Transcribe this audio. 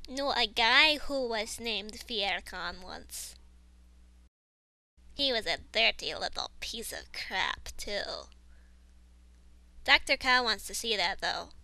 Knew a guy who was named Fiercon once. He was a dirty little piece of crap, too. Dr. Cow wants to see that, though.